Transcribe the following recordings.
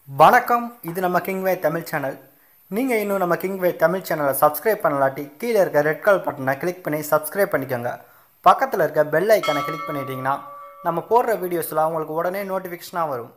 வணக்கம். இது நம்ம கிங்வே தமிழ் சேனல். நீங்கள் இன்னும் நம்ம கிங்வே தமிழ் சேனலை சப்ஸ்கிரைப் பண்ணலாட்டி கீழே இருக்க ரெட் கலர் பட்டனை கிளிக் பண்ணி சப்ஸ்கிரைப் பண்ணிக்கோங்க. பக்கத்தில் இருக்க பெல் ஐக்கானை கிளிக் பண்ணிட்டீங்கன்னா நம்ம போடுற வீடியோஸ்லாம் உங்களுக்கு உடனே நோட்டிஃபிகேஷனாக வரும்.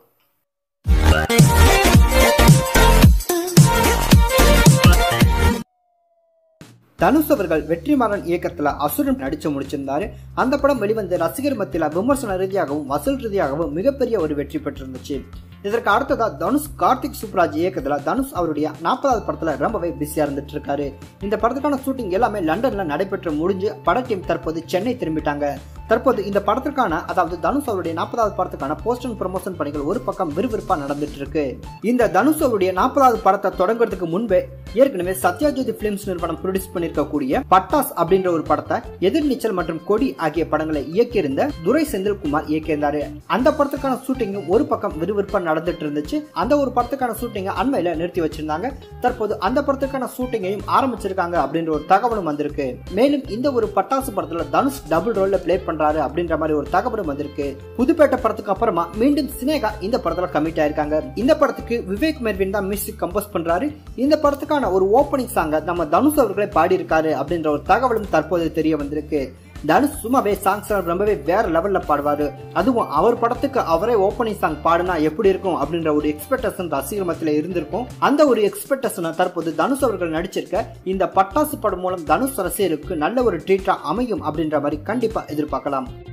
தனுஷ் அவர்கள் வெற்றிமாறன் இயக்கத்துல அசுரன் நடிச்சு முடிச்சிருந்தாரு. அந்த படம் வெளிவந்த ரசிகர் மத்தியில விமர்சன ரீதியாகவும் வசூல் ரீதியாகவும் மிகப்பெரிய ஒரு வெற்றி பெற்றிருந்துச்சு. இதற்கு அடுத்ததா தனுஷ் கார்த்திக் சுப்ராஜ் இயக்கத்துல தனுஷ் அவருடைய 40வது படத்துல ரொம்பவே பிஸியா இருந்துட்டு இருக்காரு. இந்த படத்துக்கான ஷூட்டிங் எல்லாமே லண்டன்ல நடைபெற்று முடிஞ்சு பட டீம் தற்போது சென்னை திரும்பிட்டாங்க. தற்போது இந்த படத்திற்கான அதாவது தனுஷ் அவருடைய 40வது படத்துக்கான போஸ்ட் அண்ட் ப்ரமோஷன் பணிகள் ஒரு பக்கம் விறுவிறுப்பா நடந்துட்டு இருக்கு. இந்த தனுஷ் அவருடைய 40வது படத்தை தொடங்குறதுக்கு முன்பே ஏற்கனவே சத்யஜோதி பிலிம்ஸ் நிறுவனம் ப்ரொடியூஸ் பண்ணிருக்கக்கூடிய பட்டாஸ் அப்படின்ற ஒரு படத்தை எதிர்நீச்சல் மற்றும் கொடி ஆகிய படங்களை இயக்கியிருந்த துரை செந்தில் குமார் இயக்கியிருந்தாரு. அந்த படத்துக்கான ஷூட்டிங் ஒரு பக்கம் விறுவிறுப்பா நடந்துட்டு இருந்துச்சு. அந்த ஒரு படத்துக்கான ஷூட்டிங் அண்மையில நிறுத்தி வச்சிருந்தாங்க. தற்போது அந்த படத்துக்கான ஷூட்டிங்கையும் ஆரம்பிச்சிருக்காங்க அப்படின்ற ஒரு தகவலும் வந்திருக்கு. மேலும் இந்த ஒரு பட்டாசு படத்துல தனுஷ் டபுள் ரோல்ல பிளே பண்றாரு அப்படின்ற மாதிரி ஒரு தகவலும் வந்திருக்கு. புதுப்பேட்டை படத்துக்கு அப்புறமா மீண்டும் சினேகா இந்த படத்துல கமிட் ஆயிருக்காங்க. இந்த படத்துக்கு விவேக் மெர்வின் தான் மியூசிக் கம்போஸ் பண்றாரு. இந்த படத்துக்கான ஒரு ஓபனிங் சாங்க நம்ம தனுஷ் அவர்களே பாடி இருக்காரு அப்படின்ற ஒரு தகவலும் தற்போது தெரிய வந்திருக்கு. தனுஷ் சும்மாவே சாங்ஸ் ரொம்பவே வேற லெவல்ல பாடுவாரு. அதுவும் அவர் படத்துக்கு அவரே ஓப்பனிங் சாங் பாடுனா எப்படி இருக்கும் அப்படின்ற ஒரு எக்ஸ்பெக்டேஷன் ரசிகர் மத்தியில இருந்திருக்கும். அந்த ஒரு எக்ஸ்பெக்டேஷனை தற்போது தனுஷ் அவர்கள் நடிச்சிருக்க இந்த பட்டாசு படம் மூலம் தனுஷ் ரசிகருக்கு நல்ல ஒரு ட்ரீட்டா அமையும் அப்படின்ற மாதிரி கண்டிப்பா எதிர்பார்க்கலாம்.